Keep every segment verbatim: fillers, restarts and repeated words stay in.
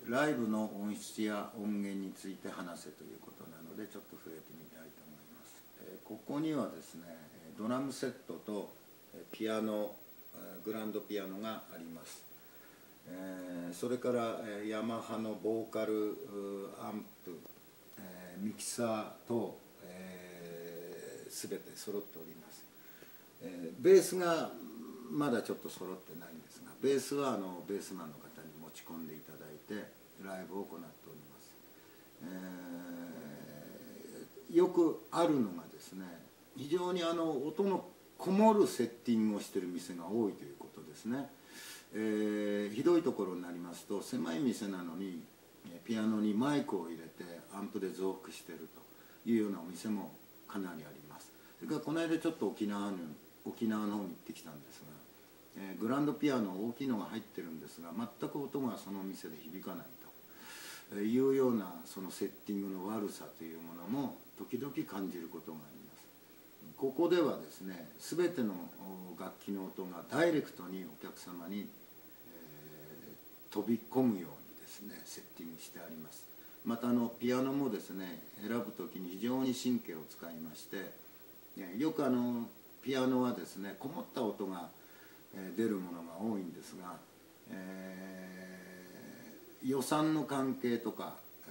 ライブの音質や音源について話せということなのでちょっと触れてみたいと思います。えー、ここにはですねドラムセットとピアノ、グランドピアノがあります。えー、それからヤマハのボーカルアンプ、えー、ミキサーと、えー、全て揃っております。えー、ベースがまだちょっと揃ってないんですが、ベースはあのベースマンの方に持ち込んでいただいてライブを行っております。えー、よくあるのがですね、非常にあの音のこもるセッティングをしている店が多いということですね。えー、ひどいところになりますと、狭い店なのにピアノにマイクを入れてアンプで増幅しているというようなお店もかなりあります。それからこの間ちょっと沖縄に沖縄の方に行ってきたんですが、えー、グランドピアノ大きいのが入ってるんですが全く音がその店で響かないというようなそのセッティングの悪さというものも時々感じることがあります。ここではですね、全ての楽器の音がダイレクトにお客様に、えー、飛び込むようにですねセッティングしてあります。またあのピアノもですね選ぶ時に非常に神経を使いまして、よくあのピアノはですねこもった音が出るものが多いんですが、えー、予算の関係とか、え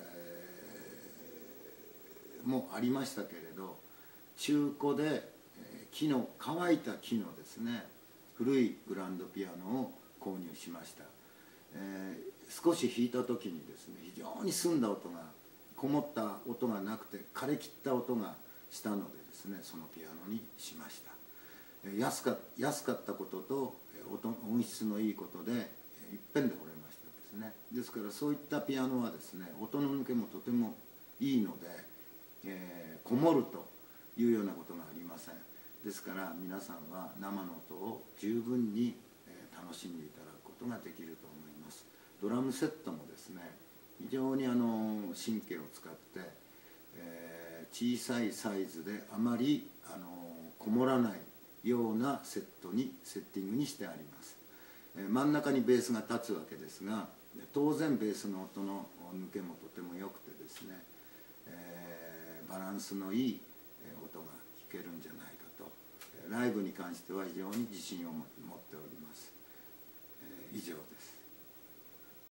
ー、もありましたけれど、中古で木の乾いた木のですね古いグランドピアノを購入しました。えー、少し弾いた時にですね非常に澄んだ音が、こもった音がなくて枯れ切った音がしたのでですね、そのピアノにしました。安か、安かったことと音音質のいいことでいっぺんで惚れましたですね。ですからそういったピアノはですね音の抜けもとてもいいので、えー、こもるというようなことがありません。ですから皆さんは生の音を十分に楽しんでいただくことができると思います。ドラムセットもですね非常にあの神経を使って、えー、小さいサイズであまりあのこもらないようなセットにセッティングにしてあります。えー、真ん中にベースが立つわけですが、当然ベースの音の抜けもとても良くてですね、えー、バランスのいい音が聞けるんじゃないかと、ライブに関しては非常に自信を持っております。えー、以上です。